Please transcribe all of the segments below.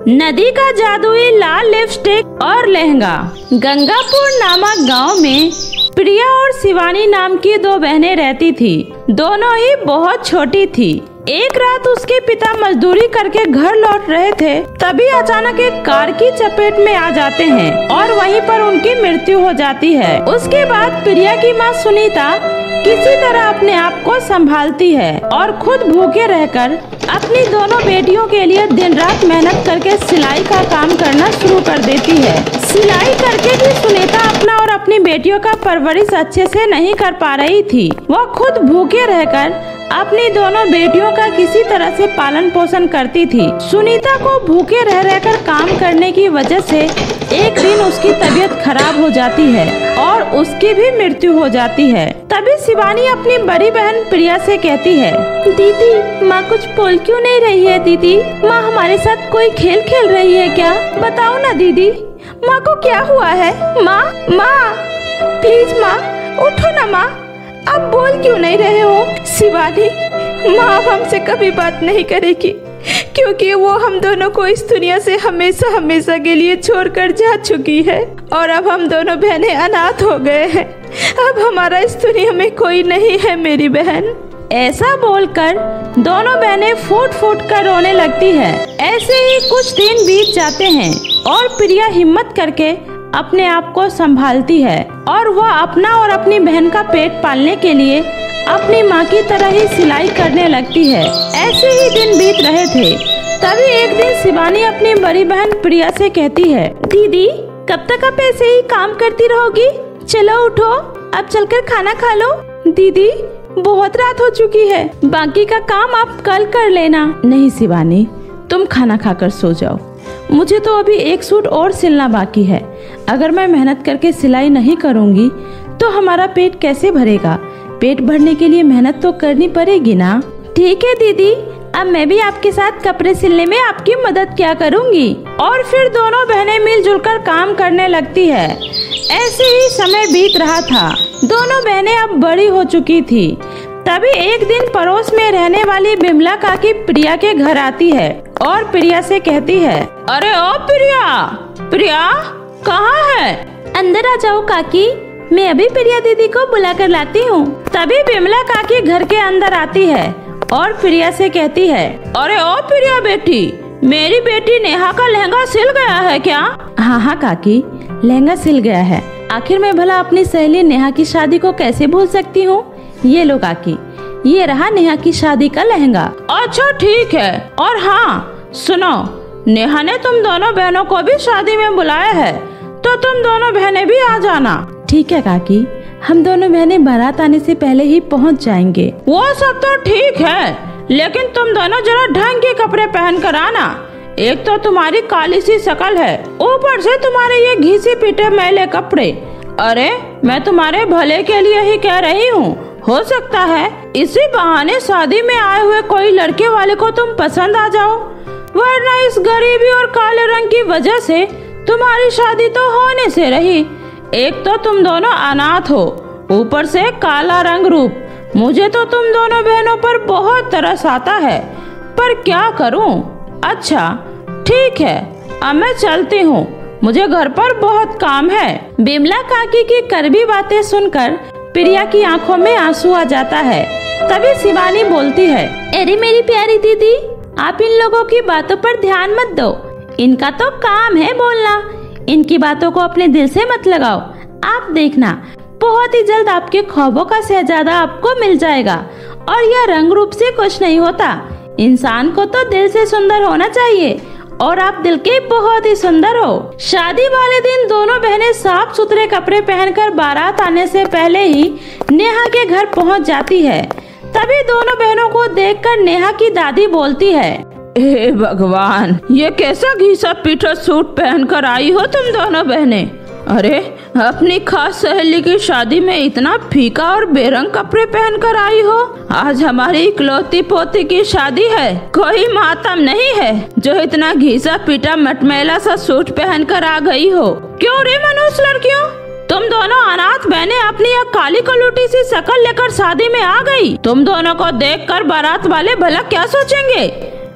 नदी का जादुई लाल लिपस्टिक और लहंगा। गंगापुर नामक गांव में प्रिया और शिवानी नाम की दो बहनें रहती थी। दोनों ही बहुत छोटी थी। एक रात उसके पिता मजदूरी करके घर लौट रहे थे, तभी अचानक एक कार की चपेट में आ जाते हैं और वहीं पर उनकी मृत्यु हो जाती है। उसके बाद प्रिया की मां सुनीता किसी तरह अपने आप को संभालती है और खुद भूखे रहकर अपनी दोनों बेटियों के लिए दिन रात मेहनत करके सिलाई का काम करना शुरू कर देती है। सिलाई करके भी सुनीता अपना और अपनी बेटियों का परवरिश अच्छे से नहीं कर पा रही थी। वह खुद भूखे रहकर अपनी दोनों बेटियों का किसी तरह से पालन पोषण करती थी। सुनीता को भूखे रह रहकर काम करने की वजह से एक दिन उसकी तबीयत खराब हो जाती है और उसकी भी मृत्यु हो जाती है। तभी शिवानी अपनी बड़ी बहन प्रिया से कहती है, दीदी माँ कुछ बोल क्यों नहीं रही है? दीदी माँ हमारे साथ कोई खेल खेल रही है क्या? बताओ ना दीदी, माँ को क्या हुआ है? माँ माँ प्लीज माँ उठो ना माँ, अब बोल क्यों नहीं रहे हो? शिवानी माँ अब हमसे कभी बात नहीं करेगी, क्योंकि वो हम दोनों को इस दुनिया से हमेशा हमेशा के लिए छोड़कर जा चुकी है और अब हम दोनों बहनें अनाथ हो गए हैं। अब हमारा इस दुनिया में कोई नहीं है मेरी बहन। ऐसा बोलकर दोनों बहनें फूट फूट कर रोने लगती है। ऐसे ही कुछ दिन बीत जाते हैं और प्रिया हिम्मत करके अपने आप को संभालती है और वह अपना और अपनी बहन का पेट पालने के लिए अपनी माँ की तरह ही सिलाई करने लगती है। ऐसे ही दिन बीत रहे थे, तभी एक दिन शिवानी अपनी बड़ी बहन प्रिया से कहती है, दीदी कब तक आप ऐसे ही काम करती रहोगी? चलो उठो, अब चलकर खाना खा लो। दीदी बहुत रात हो चुकी है, बाकी का काम आप कल कर लेना। नहीं शिवानी, तुम खाना खाकर सो जाओ, मुझे तो अभी एक सूट और सिलना बाकी है। अगर मैं मेहनत करके सिलाई नहीं करूंगी तो हमारा पेट कैसे भरेगा? पेट भरने के लिए मेहनत तो करनी पड़ेगी ना। ठीक है दीदी, अब मैं भी आपके साथ कपड़े सिलने में आपकी मदद क्या करूंगी। और फिर दोनों बहनें मिलजुल कर काम करने लगती है। ऐसे ही समय बीत रहा था। दोनों बहनें अब बड़ी हो चुकी थी। तभी एक दिन पड़ोस में रहने वाली बिमला काकी प्रिया के घर आती है और प्रिया से कहती है, अरे ओ प्रिया, प्रिया कहाँ है? अंदर आ जाओ काकी, मैं अभी प्रिया दीदी को बुला कर लाती हूँ। तभी बिमला काकी घर के अंदर आती है और प्रिया से कहती है, अरे ओ प्रिया बेटी, मेरी बेटी नेहा का लहंगा सिल गया है क्या? हाँ हाँ काकी, लहंगा सिल गया है। आखिर मैं भला अपनी सहेली नेहा की शादी को कैसे भूल सकती हूँ? ये लो काकी, ये रहा नेहा की शादी का लहंगा। अच्छा ठीक है, और हाँ सुनो, नेहा ने तुम दोनों बहनों को भी शादी में बुलाया है, तो तुम दोनों बहनें भी आ जाना। ठीक है काकी, हम दोनों बहनें बारात आने से पहले ही पहुंच जाएंगे। वो सब तो ठीक है, लेकिन तुम दोनों जरा ढंग के कपड़े पहन कर आना। एक तो तुम्हारी काली सी शक्ल है, ऊपर से तुम्हारे ये घिसे पीटे मैले कपड़े। अरे मैं तुम्हारे भले के लिए ही कह रही हूँ, हो सकता है इसी बहाने शादी में आए हुए कोई लड़के वाले को तुम पसंद आ जाओ, वरना इस गरीबी और काले रंग की वजह से तुम्हारी शादी तो होने से रही। एक तो तुम दोनों अनाथ हो, ऊपर से काला रंग रूप। मुझे तो तुम दोनों बहनों पर बहुत तरस आता है, पर क्या करूं? अच्छा ठीक है, अब मैं चलती हूँ, मुझे घर पर बहुत काम है। बिमला काकी की कड़वी बातें सुनकर प्रिया की आंखों में आंसू आ जाता है। तभी शिवानी बोलती है, अरे मेरी प्यारी दीदी, आप इन लोगों की बातों पर ध्यान मत दो, इनका तो काम है बोलना, इनकी बातों को अपने दिल से मत लगाओ। आप देखना, बहुत ही जल्द आपके ख्वाबों का शहजादा आपको मिल जाएगा। और यह रंग रूप से कुछ नहीं होता, इंसान को तो दिल से सुंदर होना चाहिए, और आप दिल के बहुत ही सुंदर हो। शादी वाले दिन दोनों बहनें साफ सुथरे कपड़े पहनकर बारात आने से पहले ही नेहा के घर पहुंच जाती है। तभी दोनों बहनों को देखकर नेहा की दादी बोलती है, हे भगवान, ये कैसा घिसा पीटा सूट पहनकर आई हो तुम दोनों बहनें? अरे अपनी खास सहेली की शादी में इतना फीका और बेरंग कपड़े पहनकर आई हो। आज हमारी इकलौती पोती की शादी है, कोई मातम नहीं है जो इतना घिसा पीटा मटमैला सा सूट पहनकर आ गई हो। क्यों रे मनुष्य लड़कियों, तुम दोनों अनाथ बहनें अपनी यह काली कलूटी सी शक्ल लेकर शादी में आ गई। तुम दोनों को देखकर बारात वाले भला क्या सोचेंगे?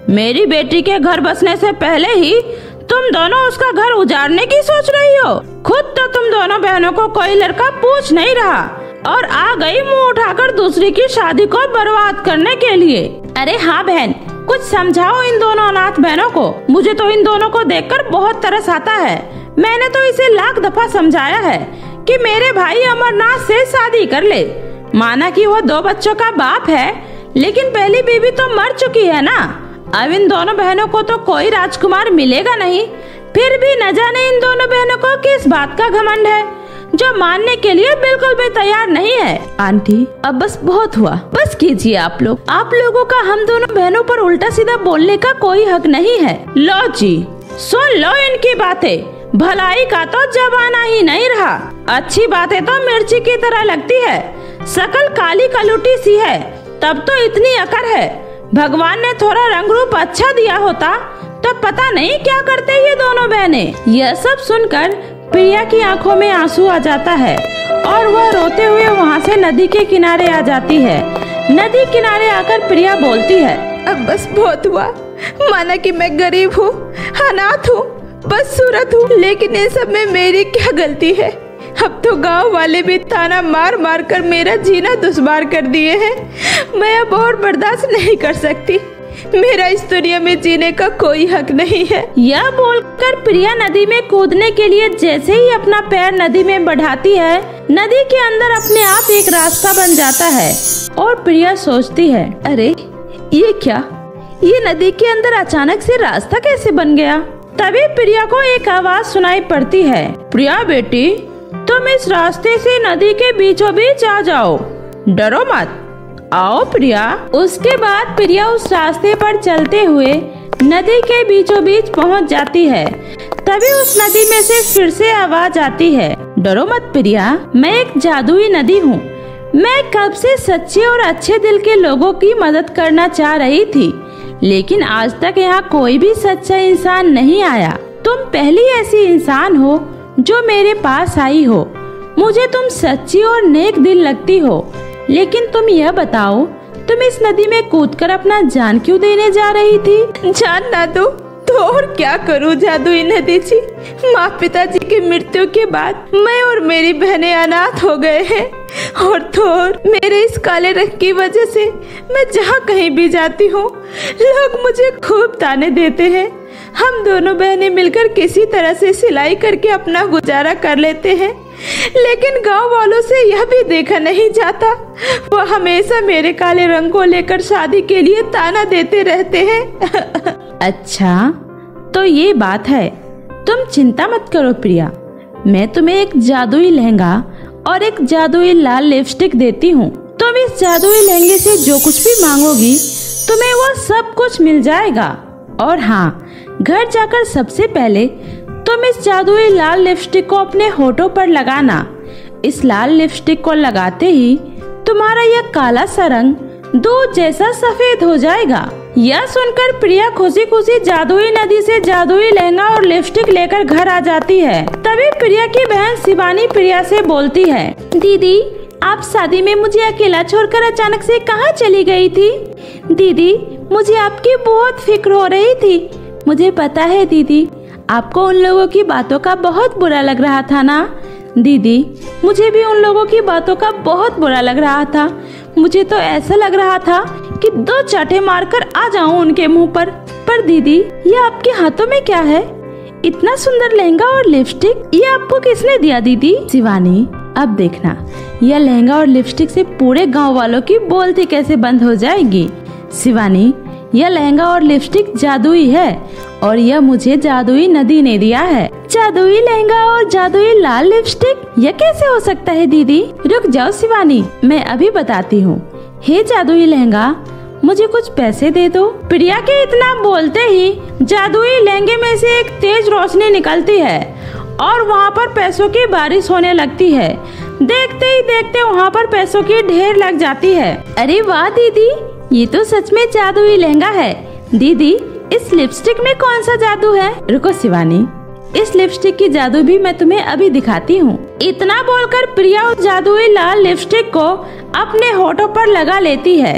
मेरी बेटी के घर बसने से पहले ही तुम दोनों उसका घर उजाड़ने की सोच रही हो। खुद तो तुम दोनों बहनों को कोई लड़का पूछ नहीं रहा और आ गई मुंह उठाकर दूसरी की शादी को बर्बाद करने के लिए। अरे हाँ बहन, कुछ समझाओ इन दोनों अनाथ बहनों को। मुझे तो इन दोनों को देखकर बहुत तरस आता है। मैंने तो इसे लाख दफा समझाया है कि मेरे भाई अमरनाथ से शादी कर ले। माना कि वो 2 बच्चों का बाप है, लेकिन पहली बीवी तो मर चुकी है ना। अब इन दोनों बहनों को तो कोई राजकुमार मिलेगा नहीं। फिर भी न जाने इन दोनों बहनों को किस बात का घमंड है जो मानने के लिए बिल्कुल भी तैयार नहीं है। आंटी, अब बस बहुत हुआ, बस कीजिए आप लोग। आप लोगों का हम दोनों बहनों पर उल्टा सीधा बोलने का कोई हक नहीं है। लो जी, सुन लो इनकी बातें। भलाई का तो जमाना ही नहीं रहा। अच्छी बातें तो मिर्ची की तरह लगती है, शकल काली कलुटी सी है, तब तो इतनी अकड़ है। भगवान ने थोड़ा रंग रूप अच्छा दिया होता तो पता नहीं क्या करते ये दोनों बहनें। यह सब सुनकर प्रिया की आंखों में आंसू आ जाता है और वह रोते हुए वहाँ से नदी के किनारे आ जाती है। नदी किनारे आकर प्रिया बोलती है, अब बस बहुत हुआ। माना कि मैं गरीब हूँ, अनाथ हूँ, बदसूरत हूँ, लेकिन इन सब में मेरी क्या गलती है। अब तो गांव वाले भी ताना मार मार कर मेरा जीना दुश्वार कर दिए हैं। मैं अब और बर्दाश्त नहीं कर सकती। मेरा इस दुनिया में जीने का कोई हक नहीं है। यह बोलकर प्रिया नदी में कूदने के लिए जैसे ही अपना पैर नदी में बढ़ाती है, नदी के अंदर अपने आप एक रास्ता बन जाता है। और प्रिया सोचती है, अरे ये क्या, ये नदी के अंदर अचानक से रास्ता कैसे बन गया। तभी प्रिया को एक आवाज सुनाई पड़ती है, प्रिया बेटी, तुम इस रास्ते से नदी के बीचों बीच आ जाओ, डरो मत, आओ प्रिया। उसके बाद प्रिया उस रास्ते पर चलते हुए नदी के बीचों बीच पहुंच जाती है। तभी उस नदी में से फिर से आवाज आती है, डरो मत प्रिया, मैं एक जादुई नदी हूँ। मैं कब से सच्चे और अच्छे दिल के लोगों की मदद करना चाह रही थी, लेकिन आज तक यहाँ कोई भी सच्चा इंसान नहीं आया। तुम पहली ऐसी इंसान हो जो मेरे पास आई हो। मुझे तुम सच्ची और नेक दिल लगती हो, लेकिन तुम यह बताओ, तुम इस नदी में कूदकर अपना जान क्यों देने जा रही थी। जान ना दो तो और क्या करूं जादुई नदी जी। माँ पिताजी की मृत्यु के बाद मैं और मेरी बहनें अनाथ हो गए हैं, और तो और मेरे इस काले रंग की वजह से मैं जहाँ कहीं भी जाती हूँ लोग मुझे खूब ताने देते हैं। हम दोनों बहनें मिलकर किसी तरह से सिलाई करके अपना गुजारा कर लेते हैं, लेकिन गांव वालों से यह भी देखा नहीं जाता। वो हमेशा मेरे काले रंग को लेकर शादी के लिए ताना देते रहते हैं। अच्छा, तो ये बात है। तुम चिंता मत करो प्रिया, मैं तुम्हें एक जादुई लहंगा और एक जादुई लाल लिपस्टिक देती हूँ। तुम इस जादुई लहंगे से जो कुछ भी मांगोगी तुम्हें वो सब कुछ मिल जाएगा। और हाँ, घर जाकर सबसे पहले तुम इस जादुई लाल लिपस्टिक को अपने होठों पर लगाना। इस लाल लिपस्टिक को लगाते ही तुम्हारा यह काला सा रंग दूध जैसा सफेद हो जाएगा। यह सुनकर प्रिया खुशी खुशी जादुई नदी से जादुई लहंगा और लिपस्टिक लेकर घर आ जाती है। तभी प्रिया की बहन शिवानी प्रिया से बोलती है, दीदी, आप शादी में मुझे अकेला छोड़कर अचानक से कहाँ चली गई थी। दीदी, मुझे आपकी बहुत फिक्र हो रही थी। मुझे पता है दीदी, आपको उन लोगों की बातों का बहुत बुरा लग रहा था ना। दीदी, मुझे भी उन लोगों की बातों का बहुत बुरा लग रहा था। मुझे तो ऐसा लग रहा था कि 2 चाटे मारकर आ जाऊं उनके मुंह पर। दीदी, ये आपके हाथों में क्या है? इतना सुंदर लहंगा और लिपस्टिक, ये आपको किसने दिया दीदी? शिवानी, अब देखना, यह लहंगा और लिपस्टिक से पूरे गांव वालों की बोलती कैसे बंद हो जाएगी। शिवानी, यह लहंगा और लिपस्टिक जादुई है और यह मुझे जादुई नदी ने दिया है। जादुई लहंगा और जादुई लाल लिपस्टिक, यह कैसे हो सकता है दीदी? रुक जाओ शिवानी, मैं अभी बताती हूँ। हे जादुई लहंगा, मुझे कुछ पैसे दे दो। प्रिया के इतना बोलते ही जादुई लहंगे में से एक तेज रोशनी निकलती है और वहाँ पर पैसों की बारिश होने लगती है। देखते ही देखते वहाँ पर पैसों की ढेर लग जाती है। अरे वाह दीदी, ये तो सच में जादुई लहंगा है। दीदी, इस लिपस्टिक में कौन सा जादू है? रुको शिवानी, इस लिपस्टिक की जादू भी मैं तुम्हें अभी दिखाती हूँ। इतना बोलकर प्रिया उस जादुई लाल लिपस्टिक को अपने होठों पर लगा लेती है।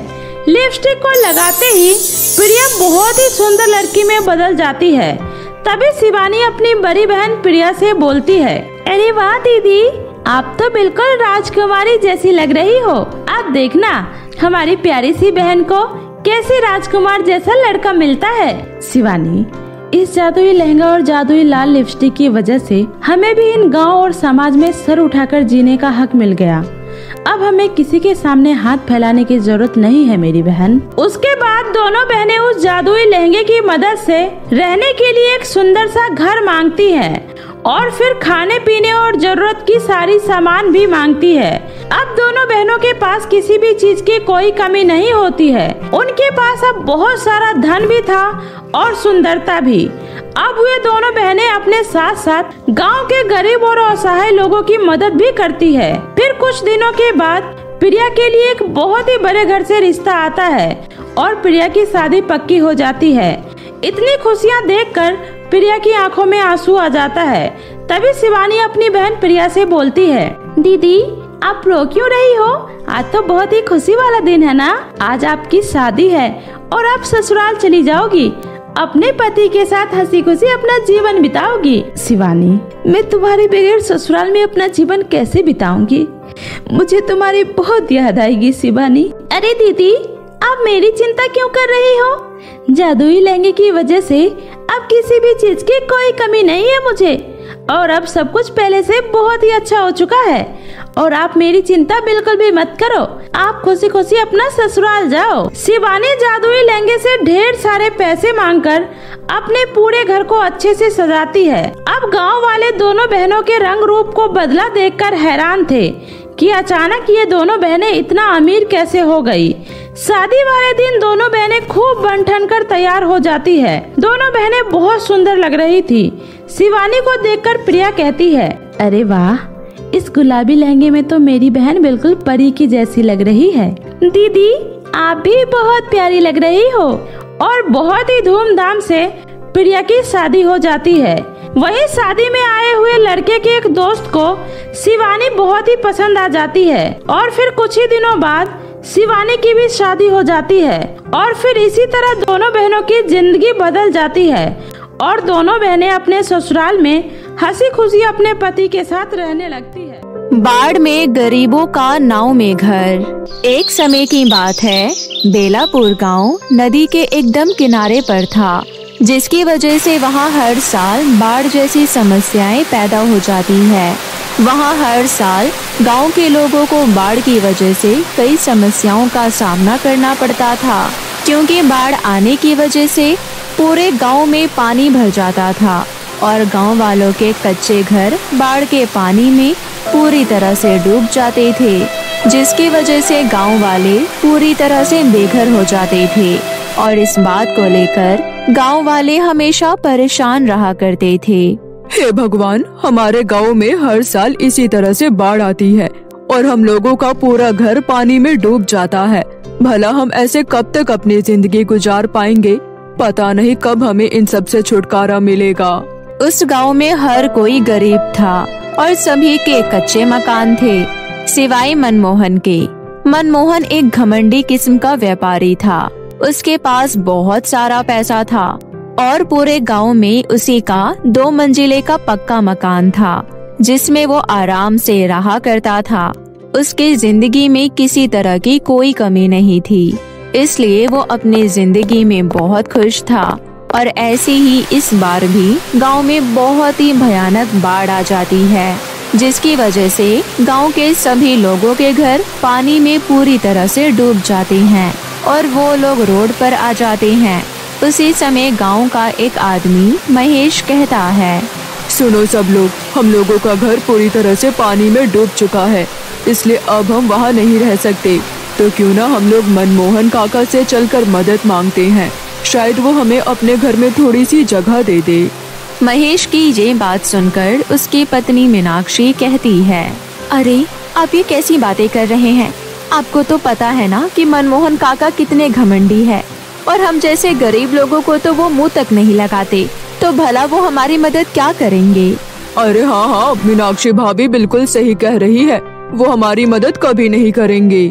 लिपस्टिक को लगाते ही प्रिया बहुत ही सुंदर लड़की में बदल जाती है। तभी शिवानी अपनी बड़ी बहन प्रिया से बोलती है, अरे वाह दीदी, आप तो बिल्कुल राजकुमारी जैसी लग रही हो। आप देखना हमारी प्यारी सी बहन को कैसे राजकुमार जैसा लड़का मिलता है। शिवानी, इस जादुई लहंगा और जादुई लाल लिपस्टिक की वजह से हमें भी इन गांव और समाज में सर उठाकर जीने का हक मिल गया। अब हमें किसी के सामने हाथ फैलाने की जरूरत नहीं है मेरी बहन। उसके बाद दोनों बहनें उस जादुई लहंगे की मदद से रहने के लिए एक सुंदर सा घर मांगती हैं और फिर खाने पीने और जरूरत की सारी सामान भी मांगती है। अब दोनों बहनों के पास किसी भी चीज की कोई कमी नहीं होती है। उनके पास अब बहुत सारा धन भी था और सुंदरता भी। अब वे दोनों बहनें अपने साथ साथ गांव के गरीब और असहाय लोगों की मदद भी करती है। फिर कुछ दिनों के बाद प्रिया के लिए एक बहुत ही बड़े घर से रिश्ता आता है और प्रिया की शादी पक्की हो जाती है। इतनी खुशियां देखकर प्रिया की आंखों में आंसू आ जाता है। तभी शिवानी अपनी बहन प्रिया से बोलती है, दीदी आप रो क्यों रही हो? आज तो बहुत ही खुशी वाला दिन है ना। आज आपकी शादी है और आप ससुराल चली जाओगी, अपने पति के साथ हंसी खुशी अपना जीवन बिताओगी। शिवानी, मैं तुम्हारे बगैर ससुराल में अपना जीवन कैसे बिताऊंगी? मुझे तुम्हारी बहुत याद आएगी शिवानी। अरे दीदी, आप मेरी चिंता क्यों कर रही हो? जादुई लहंगे की वजह से अब किसी भी चीज की कोई कमी नहीं है मुझे, और अब सब कुछ पहले से बहुत ही अच्छा हो चुका है। और आप मेरी चिंता बिल्कुल भी मत करो, आप खुशी खुशी अपना ससुराल जाओ। शिवानी जादुई लहंगे से ढेर सारे पैसे मांगकर अपने पूरे घर को अच्छे से सजाती है। अब गांव वाले दोनों बहनों के रंग रूप को बदला देखकर हैरान थे कि अचानक ये दोनों बहनें इतना अमीर कैसे हो गई। शादी वाले दिन दोनों बहनें खूब बन ठन कर तैयार हो जाती है। दोनों बहनें बहुत सुंदर लग रही थी। शिवानी को देखकर प्रिया कहती है, अरे वाह, इस गुलाबी लहंगे में तो मेरी बहन बिल्कुल परी की जैसी लग रही है। दीदी, आप भी बहुत प्यारी लग रही हो। और बहुत ही धूमधाम से प्रिया की शादी हो जाती है। वहीं शादी में आए हुए लड़के के एक दोस्त को शिवानी बहुत ही पसंद आ जाती है और फिर कुछ ही दिनों बाद शिवानी की भी शादी हो जाती है। और फिर इसी तरह दोनों बहनों की जिंदगी बदल जाती है और दोनों बहनें अपने ससुराल में हंसी खुशी अपने पति के साथ रहने लगती है। बाढ़ में गरीबों का नाव में घर। एक समय की बात है, बेलापुर गांव नदी के एकदम किनारे पर था, जिसकी वजह से वहां हर साल बाढ़ जैसी समस्याएं पैदा हो जाती है। वहां हर साल गांव के लोगों को बाढ़ की वजह से कई समस्याओं का सामना करना पड़ता था, क्योंकि बाढ़ आने की वजह से पूरे गांव में पानी भर जाता था और गांव वालों के कच्चे घर बाढ़ के पानी में पूरी तरह से डूब जाते थे, जिसकी वजह से गांव वाले पूरी तरह से बेघर हो जाते थे। और इस बात को लेकर गांव वाले हमेशा परेशान रहा करते थे। हे भगवान, हमारे गांव में हर साल इसी तरह से बाढ़ आती है और हम लोगों का पूरा घर पानी में डूब जाता है। भला हम ऐसे कब तक अपनी जिंदगी गुजार पाएंगे? पता नहीं कब हमें इन सब से छुटकारा मिलेगा। उस गांव में हर कोई गरीब था और सभी के कच्चे मकान थे, सिवाय मनमोहन के। मनमोहन एक घमंडी किस्म का व्यापारी था। उसके पास बहुत सारा पैसा था और पूरे गांव में उसी का 2 मंजिले का पक्का मकान था, जिसमें वो आराम से रहा करता था। उसकी जिंदगी में किसी तरह की कोई कमी नहीं थी, इसलिए वो अपनी जिंदगी में बहुत खुश था। और ऐसे ही इस बार भी गांव में बहुत ही भयानक बाढ़ आ जाती है, जिसकी वजह से गांव के सभी लोगों के घर पानी में पूरी तरह से डूब जाते हैं और वो लोग रोड पर आ जाते हैं। उसी समय गांव का एक आदमी महेश कहता है, सुनो सब लोग, हम लोगों का घर पूरी तरह से पानी में डूब चुका है, इसलिए अब हम वहाँ नहीं रह सकते। तो क्यों ना हम लोग मनमोहन काका से चलकर मदद मांगते हैं, शायद वो हमें अपने घर में थोड़ी सी जगह दे दे। महेश की ये बात सुनकर उसकी पत्नी मीनाक्षी कहती है, अरे आप ये कैसी बातें कर रहे हैं? आपको तो पता है ना कि मनमोहन काका कितने घमंडी है और हम जैसे गरीब लोगों को तो वो मुंह तक नहीं लगाते, तो भला वो हमारी मदद क्या करेंगे? अरे हाँ, मीनाक्षी भाभी बिल्कुल सही कह रही है, वो हमारी मदद कभी नहीं करेंगे।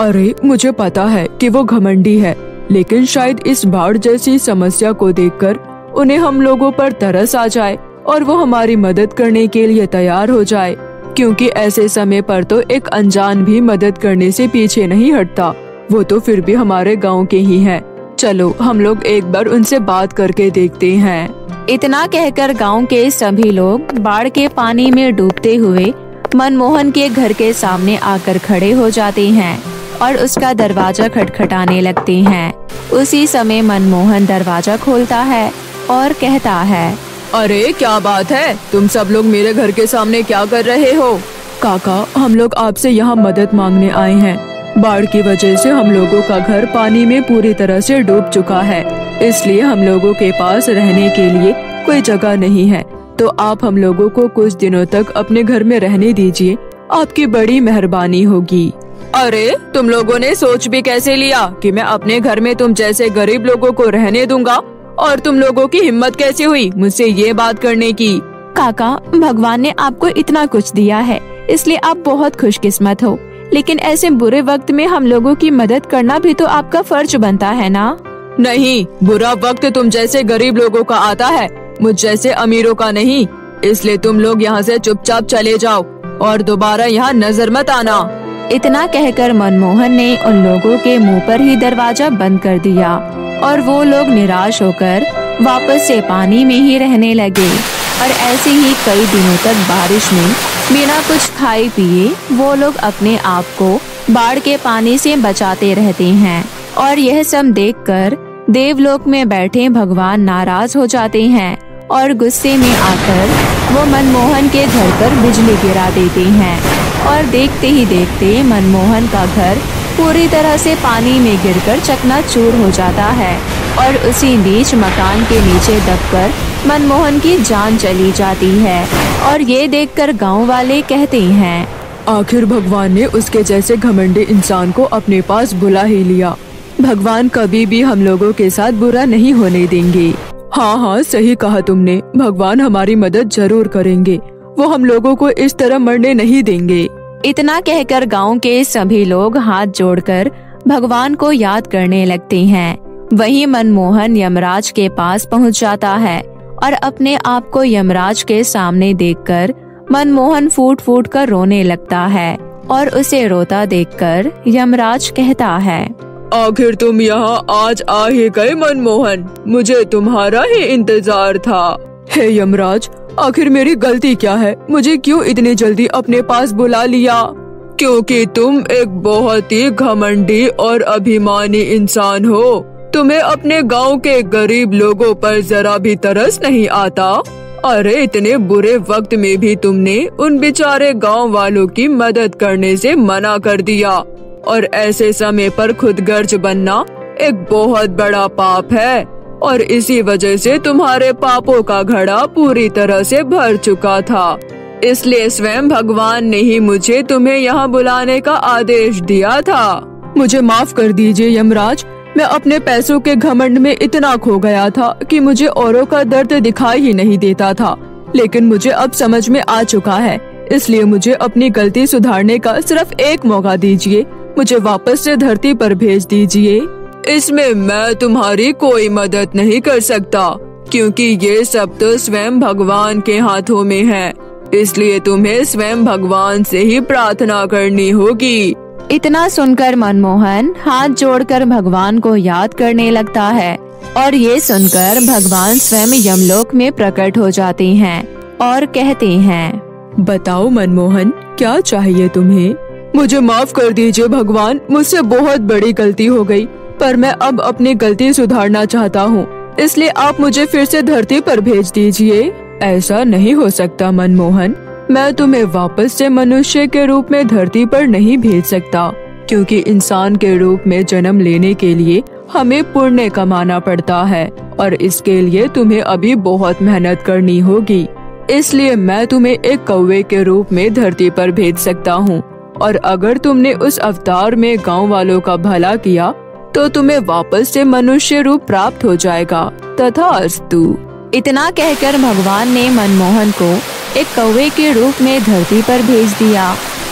अरे मुझे पता है कि वो घमंडी है, लेकिन शायद इस बाढ़ जैसी समस्या को देखकर उन्हें हम लोगों पर तरस आ जाए और वो हमारी मदद करने के लिए तैयार हो जाए, क्योंकि ऐसे समय पर तो एक अनजान भी मदद करने से पीछे नहीं हटता। वो तो फिर भी हमारे गांव के ही हैं। चलो हम लोग एक बार उनसे बात करके देखते हैं। इतना कहकर गांव के सभी लोग बाढ़ के पानी में डूबते हुए मनमोहन के घर के सामने आकर खड़े हो जाते हैं और उसका दरवाजा खटखटाने लगते हैं। उसी समय मनमोहन दरवाजा खोलता है और कहता है, अरे क्या बात है, तुम सब लोग मेरे घर के सामने क्या कर रहे हो? काका, हम लोग आपसे यहाँ मदद मांगने आए हैं। बाढ़ की वजह से हम लोगों का घर पानी में पूरी तरह से डूब चुका है, इसलिए हम लोगों के पास रहने के लिए कोई जगह नहीं है, तो आप हम लोगों को कुछ दिनों तक अपने घर में रहने दीजिए, आपकी बड़ी मेहरबानी होगी। अरे तुम लोगों ने सोच भी कैसे लिया कि मैं अपने घर में तुम जैसे गरीब लोगों को रहने दूंगा? और तुम लोगों की हिम्मत कैसे हुई मुझसे ये बात करने की? काका, भगवान ने आपको इतना कुछ दिया है, इसलिए आप बहुत खुशकिस्मत हो, लेकिन ऐसे बुरे वक्त में हम लोगों की मदद करना भी तो आपका फर्ज बनता है ना? नहीं, बुरा वक्त तुम जैसे गरीब लोगों का आता है, मुझ जैसे अमीरों का नहीं। इसलिए तुम लोग यहाँ से चुपचाप चले जाओ और दोबारा यहाँ नजर मत आना। इतना कहकर मनमोहन ने उन लोगों के मुंह पर ही दरवाजा बंद कर दिया और वो लोग निराश होकर वापस से पानी में ही रहने लगे। और ऐसे ही कई दिनों तक बारिश में बिना कुछ खाए पिए वो लोग अपने आप को बाढ़ के पानी से बचाते रहते हैं। और यह सब देखकर देवलोक में बैठे भगवान नाराज हो जाते हैं और गुस्से में आकर वो मनमोहन के घर पर बिजली गिरा देते हैं। और देखते ही देखते मनमोहन का घर पूरी तरह से पानी में गिरकर चकनाचूर हो जाता है और उसी नीच मकान के नीचे दबकर मनमोहन की जान चली जाती है। और ये देखकर गांव वाले कहते हैं, आखिर भगवान ने उसके जैसे घमंडी इंसान को अपने पास बुला ही लिया। भगवान कभी भी हम लोगों के साथ बुरा नहीं होने देंगे। हाँ हाँ, सही कहा तुमने, भगवान हमारी मदद जरूर करेंगे, वो हम लोगों को इस तरह मरने नहीं देंगे। इतना कहकर गांव के सभी लोग हाथ जोड़कर भगवान को याद करने लगते हैं। वहीं मनमोहन यमराज के पास पहुंच जाता है और अपने आप को यमराज के सामने देखकर मनमोहन फूट फूट कर रोने लगता है। और उसे रोता देखकर यमराज कहता है, आखिर तुम यहाँ आज आ ही गए मनमोहन, मुझे तुम्हारा ही इंतजार था। हे यमराज, आखिर मेरी गलती क्या है? मुझे क्यों इतनी जल्दी अपने पास बुला लिया? क्योंकि तुम एक बहुत ही घमंडी और अभिमानी इंसान हो। तुम्हें अपने गांव के गरीब लोगों पर जरा भी तरस नहीं आता। अरे इतने बुरे वक्त में भी तुमने उन बेचारे गांव वालों की मदद करने से मना कर दिया, और ऐसे समय पर खुदगर्ज बनना एक बहुत बड़ा पाप है। और इसी वजह से तुम्हारे पापों का घड़ा पूरी तरह से भर चुका था। इसलिए स्वयं भगवान ने ही मुझे तुम्हें यहाँ बुलाने का आदेश दिया था। मुझे माफ कर दीजिए यमराज, मैं अपने पैसों के घमंड में इतना खो गया था कि मुझे औरों का दर्द दिखाई ही नहीं देता था। लेकिन मुझे अब समझ में आ चुका है, इसलिए मुझे अपनी गलती सुधारने का सिर्फ एक मौका दीजिए। मुझे वापस से धरती पर भेज दीजिए। इसमें मैं तुम्हारी कोई मदद नहीं कर सकता, क्योंकि ये सब तो स्वयं भगवान के हाथों में है। इसलिए तुम्हें स्वयं भगवान से ही प्रार्थना करनी होगी। इतना सुनकर मनमोहन हाथ जोड़कर भगवान को याद करने लगता है और ये सुनकर भगवान स्वयं यमलोक में प्रकट हो जाते हैं और कहते हैं, बताओ मनमोहन, क्या चाहिए तुम्हें? मुझे माफ कर दीजिए भगवान, मुझसे बहुत बड़ी गलती हो गई, पर मैं अब अपनी गलती सुधारना चाहता हूँ, इसलिए आप मुझे फिर से धरती पर भेज दीजिए। ऐसा नहीं हो सकता मनमोहन, मैं तुम्हें वापस से मनुष्य के रूप में धरती पर नहीं भेज सकता, क्योंकि इंसान के रूप में जन्म लेने के लिए हमें पुण्य कमाना पड़ता है और इसके लिए तुम्हें अभी बहुत मेहनत करनी होगी। इसलिए मैं तुम्हें एक कौवे के रूप में धरती पर भेज सकता हूँ, और अगर तुमने उस अवतार में गांव वालों का भला किया तो तुम्हें वापस से मनुष्य रूप प्राप्त हो जाएगा। तथास्तु। इतना कहकर भगवान ने मनमोहन को एक कौवे के रूप में धरती पर भेज दिया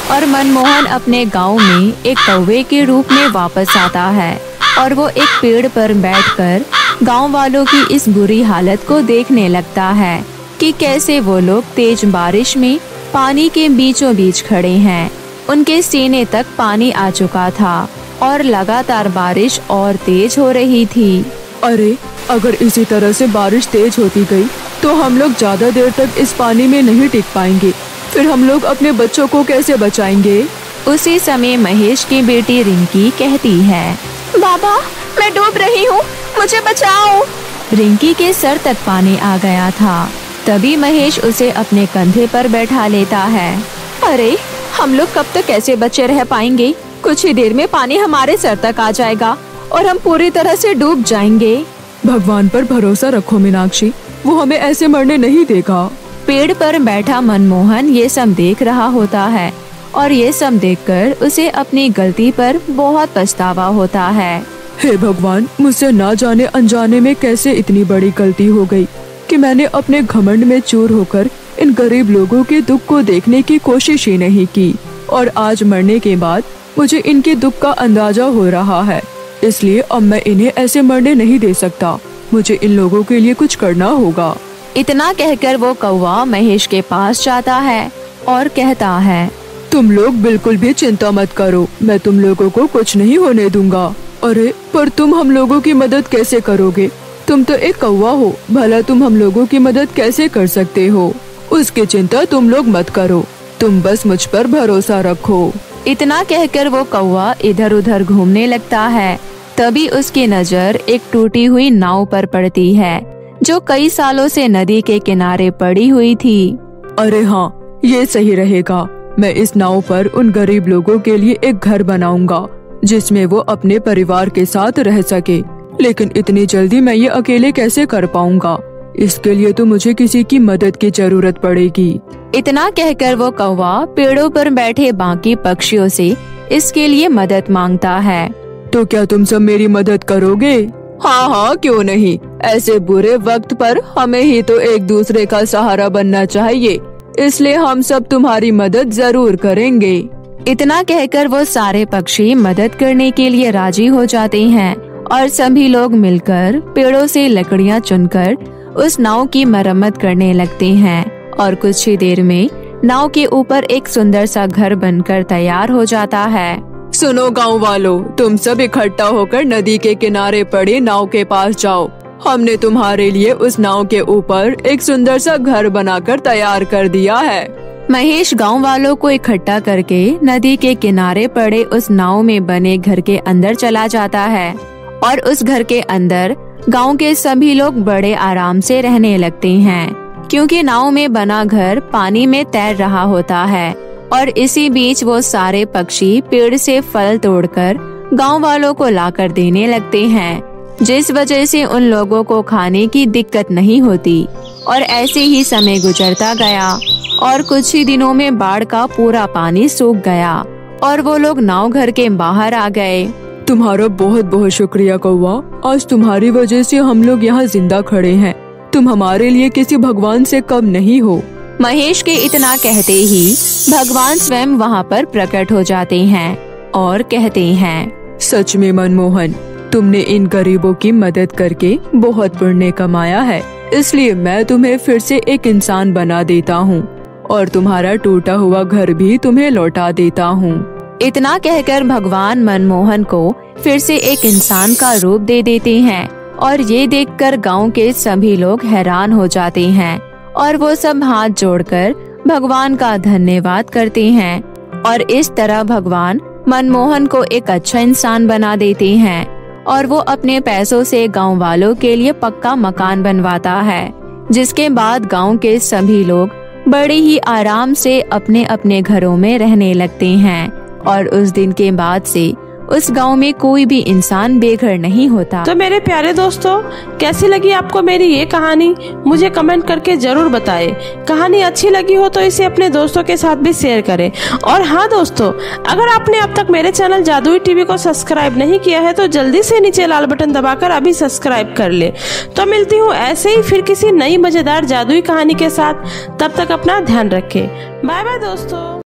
और मनमोहन अपने गांव में एक कौवे के रूप में वापस आता है और वो एक पेड़ पर बैठकर गांव वालों की इस बुरी हालत को देखने लगता है कि कैसे वो लोग तेज बारिश में पानी के बीचों बीच खड़े हैं। उनके सीने तक पानी आ चुका था और लगातार बारिश और तेज हो रही थी। अरे, अगर इसी तरह से बारिश तेज होती गई तो हम लोग ज्यादा देर तक इस पानी में नहीं टिक पाएंगे। फिर हम लोग अपने बच्चों को कैसे बचाएंगे? उसी समय महेश की बेटी रिंकी कहती है, बाबा, मैं डूब रही हूँ, मुझे बचाओ। रिंकी के सर तक पानी आ गया था। तभी महेश उसे अपने कंधे पर बैठा लेता है। अरे, हम लोग कब तक कैसे बचे रह पाएंगे? कुछ ही देर में पानी हमारे सर तक आ जाएगा और हम पूरी तरह से डूब जाएंगे। भगवान पर भरोसा रखो मीनाक्षी, वो हमें ऐसे मरने नहीं देगा। पेड़ पर बैठा मनमोहन ये सब देख रहा होता है और ये सब देखकर उसे अपनी गलती पर बहुत पछतावा होता है। हे भगवान, मुझसे ना जाने अनजाने में कैसे इतनी बड़ी गलती हो गई कि मैंने अपने घमंड में चूर होकर इन गरीब लोगों के दुख को देखने की कोशिश ही नहीं की। और आज मरने के बाद मुझे इनके दुख का अंदाजा हो रहा है, इसलिए अब मैं इन्हें ऐसे मरने नहीं दे सकता। मुझे इन लोगों के लिए कुछ करना होगा। इतना कहकर वो कौवा महेश के पास जाता है और कहता है, तुम लोग बिल्कुल भी चिंता मत करो, मैं तुम लोगों को कुछ नहीं होने दूंगा। अरे, पर तुम हम लोगों की मदद कैसे करोगे? तुम तो एक कौवा हो, भला तुम हम लोगों की मदद कैसे कर सकते हो? उसकी चिंता तुम लोग मत करो, तुम बस मुझ पर भरोसा रखो। इतना कहकर वो कौवा इधर उधर घूमने लगता है। तभी उसकी नजर एक टूटी हुई नाव पर पड़ती है जो कई सालों से नदी के किनारे पड़ी हुई थी। अरे हाँ, ये सही रहेगा। मैं इस नाव पर उन गरीब लोगों के लिए एक घर बनाऊंगा जिसमें वो अपने परिवार के साथ रह सके। लेकिन इतनी जल्दी मैं ये अकेले कैसे कर पाऊंगा? इसके लिए तो मुझे किसी की मदद की जरूरत पड़ेगी। इतना कहकर वो कौवा पेड़ों पर बैठे बाकी पक्षियों से इसके लिए मदद मांगता है। तो क्या तुम सब मेरी मदद करोगे? हाँ हाँ, क्यों नहीं। ऐसे बुरे वक्त पर हमें ही तो एक दूसरे का सहारा बनना चाहिए, इसलिए हम सब तुम्हारी मदद जरूर करेंगे। इतना कहकर वो सारे पक्षी मदद करने के लिए राजी हो जाते हैं और सभी लोग मिलकर पेड़ों से लकड़ियाँ चुनकर उस नाव की मरम्मत करने लगते हैं और कुछ ही देर में नाव के ऊपर एक सुंदर सा घर बनकर तैयार हो जाता है। सुनो गांव वालों, तुम सब इकट्ठा होकर नदी के किनारे पड़े नाव के पास जाओ। हमने तुम्हारे लिए उस नाव के ऊपर एक सुंदर सा घर बनाकर तैयार कर दिया है। महेश गांव वालों को इकट्ठा करके नदी के किनारे पड़े उस नाव में बने घर के अंदर चला जाता है और उस घर के अंदर गांव के सभी लोग बड़े आराम से रहने लगते हैं, क्योंकि नाव में बना घर पानी में तैर रहा होता है। और इसी बीच वो सारे पक्षी पेड़ से फल तोड़कर गांव वालों को लाकर देने लगते हैं, जिस वजह से उन लोगों को खाने की दिक्कत नहीं होती। और ऐसे ही समय गुजरता गया और कुछ ही दिनों में बाढ़ का पूरा पानी सूख गया और वो लोग नाव घर के बाहर आ गए। तुम्हारा बहुत बहुत शुक्रिया कौवा, आज तुम्हारी वजह से हम लोग यहाँ जिंदा खड़े हैं। तुम हमारे लिए किसी भगवान से कम नहीं हो। महेश के इतना कहते ही भगवान स्वयं वहाँ पर प्रकट हो जाते हैं और कहते हैं, सच में मनमोहन, तुमने इन गरीबों की मदद करके बहुत पुण्य कमाया है, इसलिए मैं तुम्हें फिर से एक इंसान बना देता हूँ और तुम्हारा टूटा हुआ घर भी तुम्हें लौटा देता हूँ। इतना कहकर भगवान मनमोहन को फिर से एक इंसान का रूप दे देते हैं और ये देखकर गांव के सभी लोग हैरान हो जाते हैं और वो सब हाथ जोड़कर भगवान का धन्यवाद करते हैं। और इस तरह भगवान मनमोहन को एक अच्छा इंसान बना देते हैं और वो अपने पैसों से गांव वालों के लिए पक्का मकान बनवाता है, जिसके बाद गांव के सभी लोग बड़े ही आराम से अपने अपने घरों में रहने लगते हैं और उस दिन के बाद से उस गांव में कोई भी इंसान बेघर नहीं होता। तो मेरे प्यारे दोस्तों, कैसी लगी आपको मेरी ये कहानी? मुझे कमेंट करके जरूर बताएं। कहानी अच्छी लगी हो तो इसे अपने दोस्तों के साथ भी शेयर करें। और हाँ दोस्तों, अगर आपने अब तक मेरे चैनल जादुई टीवी को सब्सक्राइब नहीं किया है तो जल्दी से नीचे लाल बटन दबाकर अभी सब्सक्राइब कर ले। तो मिलती हूँ ऐसे ही फिर किसी नई मजेदार जादुई कहानी के साथ। तब तक अपना ध्यान रखें। बाय बाय दोस्तों।